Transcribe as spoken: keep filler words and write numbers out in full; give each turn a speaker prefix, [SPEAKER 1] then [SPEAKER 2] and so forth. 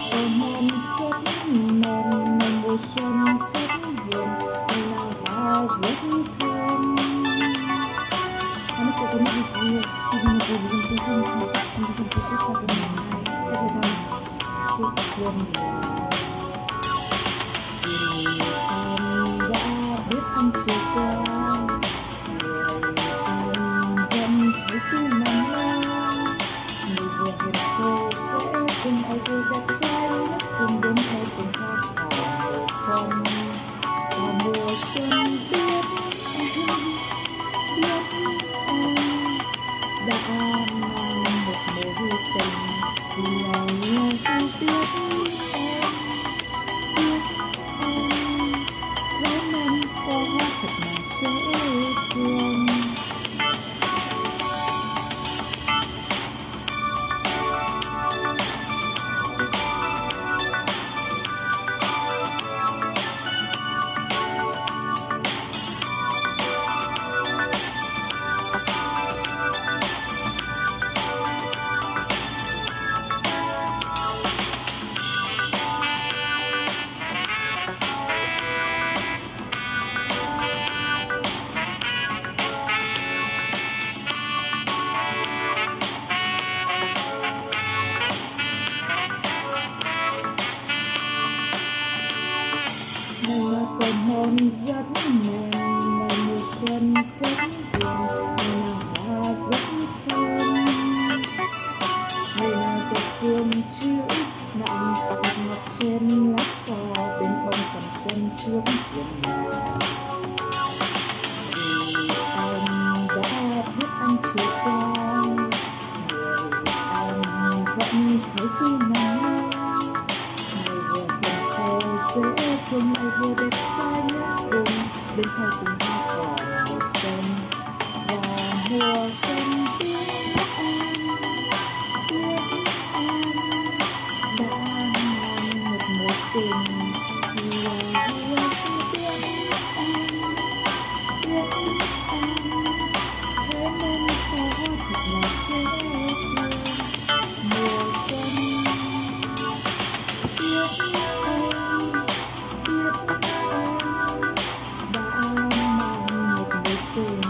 [SPEAKER 1] Ôm em rất mềm, ngày mùa xuân rất hiền, là hoa rất thơm. Nó sẽ có một cái gì khi mà tôi dùng cho không thì không có thể xuất qua cái này này cái thời gian chúc quên là vì em đã biết anh chiều qua người em vẫn thấy cứ nằm lo người vừa hiền khô sẽ cùng ai vừa đẹp trai nhất cùng đến tay cùng hát hò mùa xuân và mùa xuân biết em biết em đã mang một mối tình lòng yêu không biết em biết em thấy em có thật là dễ thương. Mùa cầu hôn rất mềm, ngày mùa xuân rất hiền, là hoa rất thơm. Ngày là giọt phương chữ nặng hạt ngọc trên lá cỏ, bên bông còn xuân trước vườn nhà. Vì em đã biết anh chiều qua, người em vẫn thấy khi nắng mơ. Ngày vừa hiền khô dễ thương, ai vừa đẹp trai nhất cùng bên theo cùng hoa cỏ mùa xuân và mùa xuân biết em biết em đã mang một mối tình là yêu biết em biết em thế nên có thật là dễ thương. Mùa xuân biết em biết em đã mang một mối tình